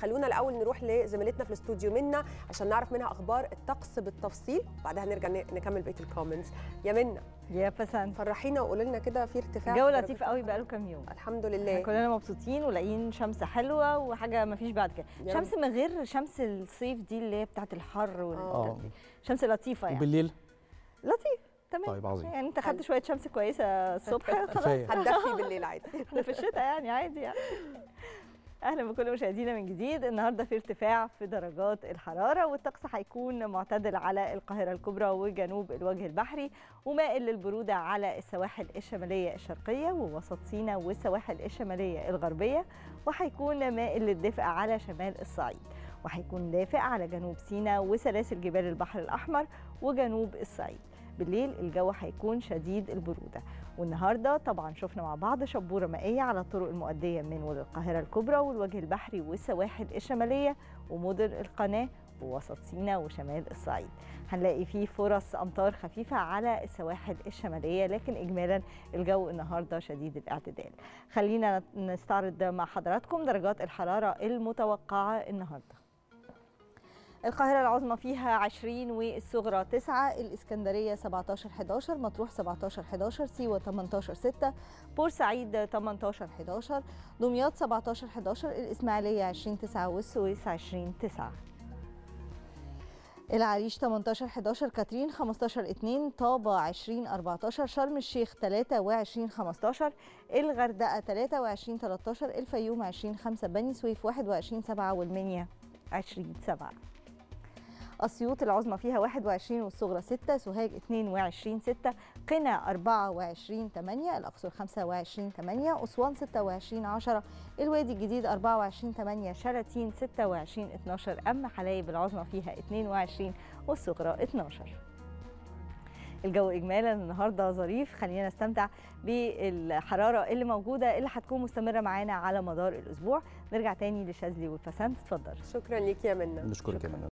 خلونا الاول نروح لزميلتنا في الاستوديو منى عشان نعرف منها اخبار الطقس بالتفصيل، بعدها نرجع نكمل بقيه الكومنتس. يا منى يا بسان فرحينا وقولي لنا كده في ارتفاع. الجو لطيف قوي بقاله كام يوم الحمد لله، كلنا مبسوطين ولاقيين شمس حلوه وحاجه ما فيش بعد كده، شمس من غير شمس الصيف دي اللي هي بتاعت الحر شمس لطيفه يعني. وبالليل لطيف تمام. طيب عظيم، يعني انت خدت شويه شمس كويسه الصبح خلاص هتدفي بالليل عادي. احنا في الشتاء يعني عادي يعني. اهلا بكل مشاهدينا من جديد. النهارده في ارتفاع في درجات الحراره والطقس هيكون معتدل على القاهره الكبرى وجنوب الوجه البحري ومائل للبروده على السواحل الشماليه الشرقيه ووسط سيناء والسواحل الشماليه الغربيه، وهيكون مائل للدفء على شمال الصعيد، وهيكون دافئ على جنوب سيناء وسلاسل جبال البحر الاحمر وجنوب الصعيد. بالليل الجو هيكون شديد البروده. والنهارده طبعا شفنا مع بعض شبوره مائيه على الطرق المؤديه من القاهره الكبرى والوجه البحري والسواحل الشماليه ومدن القناه ووسط سيناء وشمال الصعيد. هنلاقي فيه فرص امطار خفيفه على السواحل الشماليه، لكن اجمالا الجو النهارده شديد الاعتدال. خلينا نستعرض مع حضراتكم درجات الحراره المتوقعه النهارده. القاهرة العظمى فيها 20 والصغرى 9، الإسكندرية 17 11، مطروح 17 11، سيوة 18 6، بورسعيد 18 11، دمياط 17 11، الإسماعيلية 20 9 والسويس 20 9. العريش 18 11، كاترين 15 2، طابة 20 14، شرم الشيخ 23 15، الغردقة 23 13، الفيوم 20 5، بني سويف 21 7 والمنيا 20 7. أسيوط العظمى فيها 21 والصغرى 6، سوهاج 22 6، قنا 24 8، الأقصر 25 8، أسوان 26 10، الوادي الجديد 24 8، شلاتين 26 12، أما حلايب العظمى فيها 22 والصغرى 12. الجو إجمالا النهارده ظريف، خلينا نستمتع بالحرارة اللي موجودة اللي هتكون مستمرة معانا على مدار الأسبوع. نرجع تاني لشاذلي والفسنت، اتفضل. شكرا ليك يا منى. نشكرك يا منى.